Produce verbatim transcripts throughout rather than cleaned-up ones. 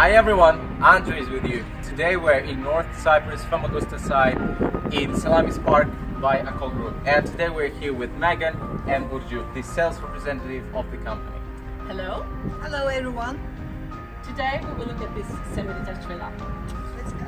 Hi everyone, Andrew is with you. Today we're in North Cyprus, Famagusta side in Salamis Park by Akol Group. And today we're here with Megan and Burcu, the sales representative of the company. Hello. Hello everyone. Today we will look at this semi-detached villa. Let's go.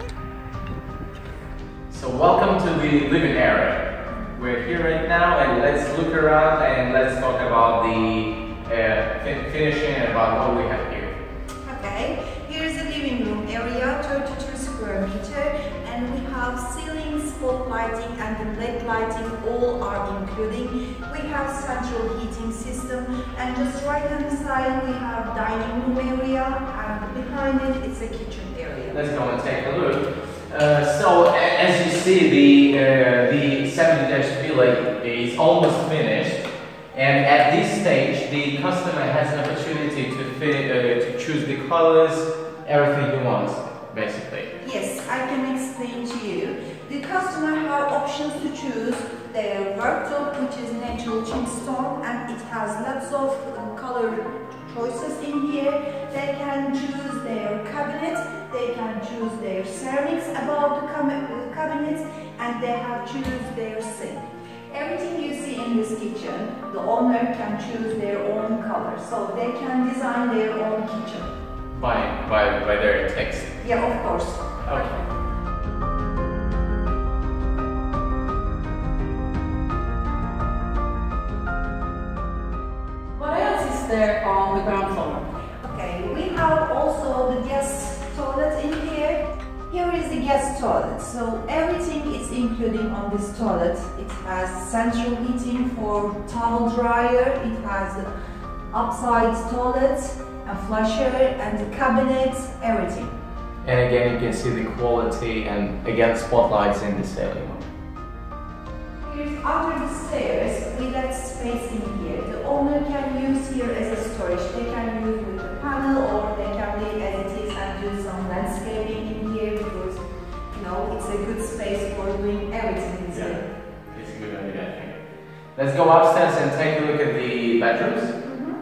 So welcome to the living area. We're here right now and let's look around and let's talk about the uh, fin finishing and about what we have here. Okay, here is the living room area, thirty-two square meter, and we have ceiling, spot lighting and the L E D lighting all are including. We have central heating system, and just right hand side we have dining room area, and behind it it's a kitchen area. Let's go and take a look. Uh, so as you see, the uh, the semi-detached villa is almost finished, and at this stage the customer has an opportunity to fit, uh, to choose the colors, everything he wants, basically. Yes, I can explain to you. The customer have options to choose their worktop, which is natural chipstone, and it has lots of uh, color choices in here. They can choose their cabinet, they can choose their ceramics above the cabinet, and they have choose their sink. Everything you see in this kitchen, the owner can choose their own color, so they can design their own kitchen. By, by, by their text? Yeah, of course. Okay. What else is there on the ground floor? Okay, we have also the guest toilet in here. Here is the guest toilet, so everything is including on this toilet. It has central heating for towel dryer, it has the upside toilet, a flusher and the cabinet, everything. And again you can see the quality and again spotlights in the ceiling. Here's under the stairs, we let space in here. The owner can use here as a storage. They can use with the panel or they can leave as it is and do some landscaping in here because, you know, it's a good space for doing everything in here. Yeah, it's a good idea, I think. Let's go upstairs and take a look at the bedrooms.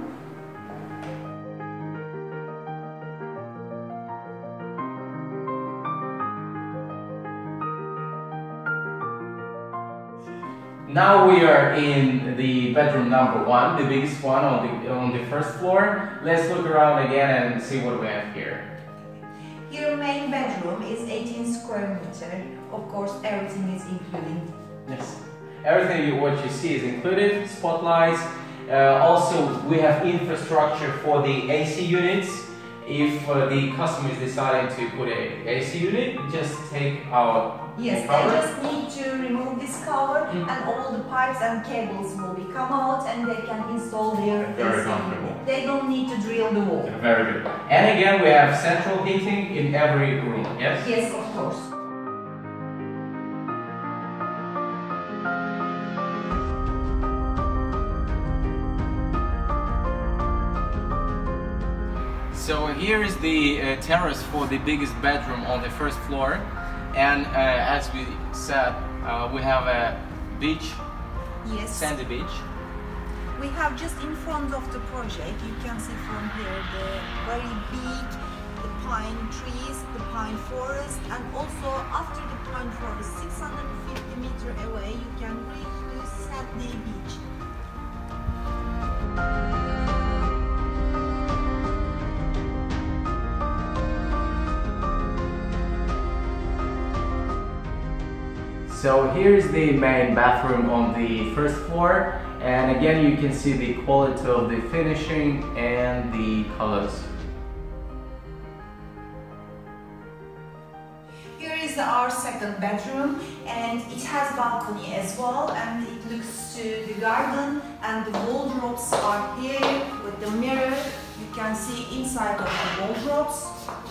Now we are in the bedroom number one, the biggest one on the on the first floor. Let's look around again and see what we have here. Your main bedroom is eighteen square meter. Of course, everything is included. Yes, everything you, what you see is included. Spotlights. Uh, also, we have infrastructure for the A C units. If uh, the customer is deciding to put a A C unit, just take out. Yes, cover. they just need to remove this cover mm. and all the pipes and cables will be come out and they can install their Very A C comfortable. unit. They don't need to drill the wall. Very good. And again, we have central heating in every room, yes? Yes, of course. So here is the uh, terrace for the biggest bedroom on the first floor. And uh, as we said, uh, we have a beach, Yes. sandy beach. We have just in front of the project, you can see from here the very big the pine trees, the pine forest, and also after the pine forest, six hundred fifty meters away, you can reach the sandy beach. So here's the main bathroom on the first floor, and again you can see the quality of the finishing and the colors. Here is our second bedroom, and it has balcony as well, and it looks to the garden, and the wardrobes are here with the mirror. You can see inside of the wardrobes.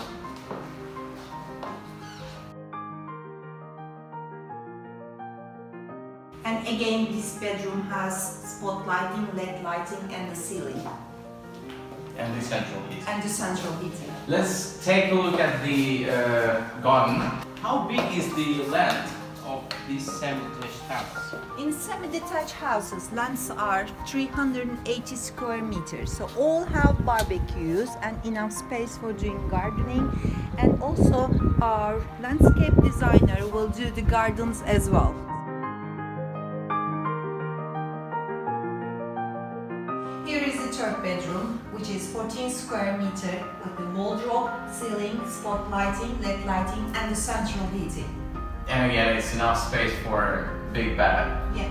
And again, this bedroom has spot lighting, L E D lighting and the ceiling. And the central heating. And the central heating. Let's take a look at the uh, garden. How big is the length of this semi-detached house? In semi-detached houses, lands are three hundred eighty square meters. So all have barbecues and enough space for doing gardening. And also our landscape designer will do the gardens as well. Here is the third bedroom, which is fourteen square meter with the wardrobe, ceiling, spot lighting, L E D lighting, and the central heating. And again, it's enough space for big bed. Yeah.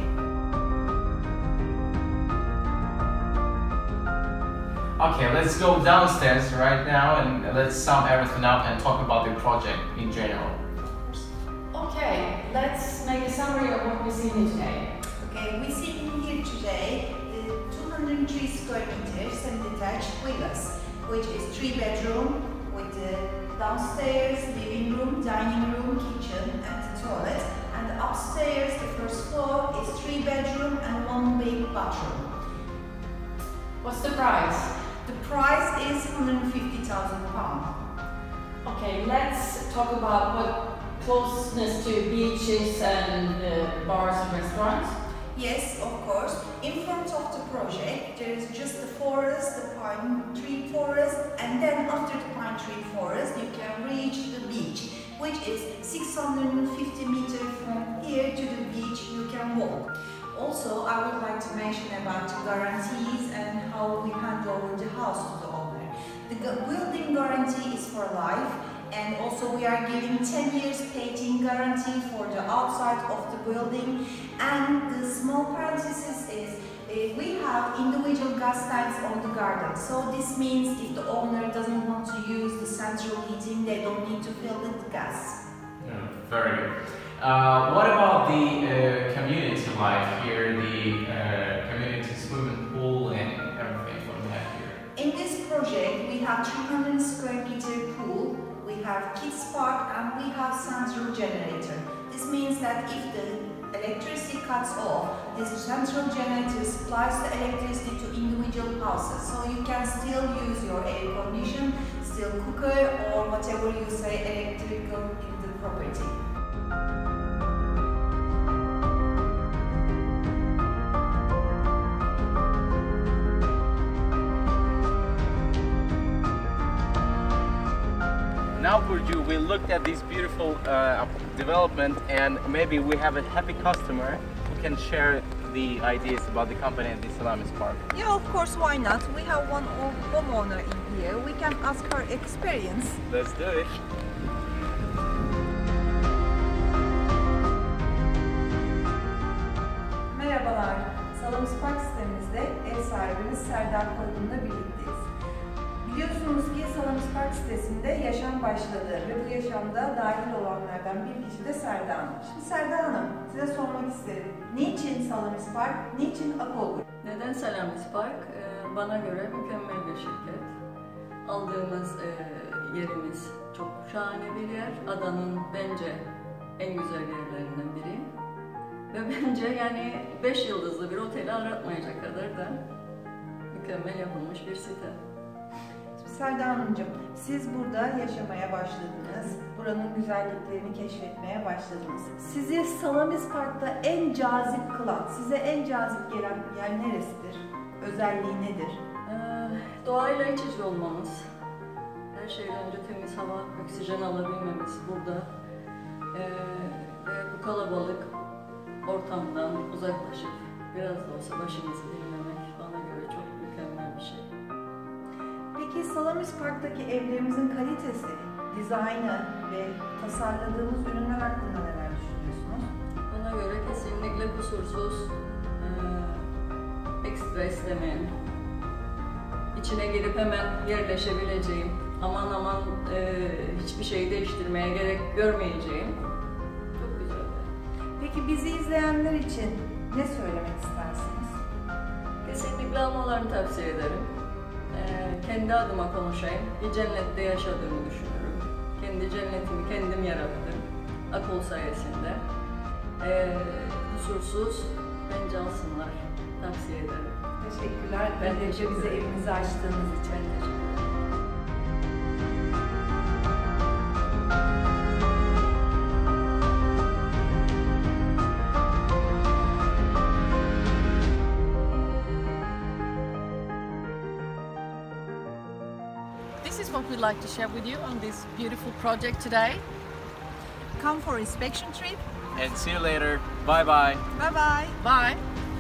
Okay, let's go downstairs right now and let's sum everything up and talk about the project in general. Okay, let's make a summary of what we've seen here today. Okay, we see in here today the two hundred three square meters semi-detached villas, which is three bedroom with the downstairs living room, dining room, kitchen, and the toilet. And upstairs, the first floor is three bedroom and one big bathroom. What's the price? The price is one hundred fifty thousand pounds. Okay, let's talk about what closeness to beaches and uh, bars and restaurants. Yes, of course. In front of the project, there is just the forest, the pine tree forest, and then after the pine tree forest, you can reach the beach, which is six hundred fifty meters from here to the beach you can walk. Also, I would like to mention about the guarantees and how we hand over the house to the owner. The building guarantee is for life, and also we are giving ten years painting guarantee for the outside of the building. And the small parenthesis is uh, we have individual gas tanks on the garden. So this means if the owner doesn't want to use the central heating, they don't need to fill with gas. Yeah, very good. Uh, what about the uh, community life here, the uh, community swimming pool and everything what we have here? In this project, we have three hundred square meter pool, we have kids park, and we have central generator. This means that if the electricity cuts off, this central generator supplies the electricity to individual houses. So you can still use your air condition, still cooker, or whatever you say electrical in the property. Now, Burcu, we looked at this beautiful uh, development, and maybe we have a happy customer who can share the ideas about the company and the Salamis Park. Yeah, of course, why not? We have one homeowner in here. We can ask her experience. Let's do it. Merhabalar, Salamis Park sitemizde ev sahibimiz Serdar Akol'la birlikteyiz. Biliyorsunuz ki Salamis Park sitesinde yaşam başladı ve bu yaşamda dahil olanlardan bir kişi de Serdar Hanım. Şimdi Serdar Hanım, size sormak isterim. Niçin Salamis Park, niçin Akol Group? Neden Salamis Park? Ee, bana göre mükemmel bir şirket. Aldığımız e, yerimiz çok şahane bir yer. Adanın bence en güzel yerlerinden biri. Ve bence yani beş yıldızlı bir oteli aratmayacak kadar da mükemmel yapılmış bir site. Serdar Hanımcığım, siz burada yaşamaya başladınız, buranın güzelliklerini keşfetmeye başladınız. Sizi Salamis Park'ta en cazip kılan, size en cazip gelen yer neresidir? Özelliği nedir? Ee, doğayla iç içe olmamız, her şeyden önce temiz hava, oksijen alabilmemiz burada ee, ve bu kalabalık ortamdan uzaklaşıp biraz da olsa başımızı dinlemek bana göre çok mükemmel bir şey. Peki Salamis Park'taki evlerimizin kalitesi, dizaynı ve tasarladığımız ürünler hakkında neler düşünüyorsunuz? Bana göre kesinlikle kusursuz, e, ekstra istemeyen, içine girip hemen yerleşebileceğim, aman aman e, hiçbir şeyi değiştirmeye gerek görmeyeceğim. Çok güzel. Peki bizi izleyenler için ne söylemek istersiniz? Kesinlikle almalarını tavsiye ederim. Kendi adıma konuşayım, bir cennette yaşadığımı düşünüyorum. Kendi cennetimi kendim yarattım, Akol sayesinde. Ee, kusursuz, bence alsınlar, tavsiye ederim. Teşekkürler. Ben de teşekkür bize ederim. evinizi açtığınız için. Ben teşekkür ederim. we'd like to share with you on this beautiful project today. Come for inspection trip. And see you later. Bye bye. Bye bye. Bye!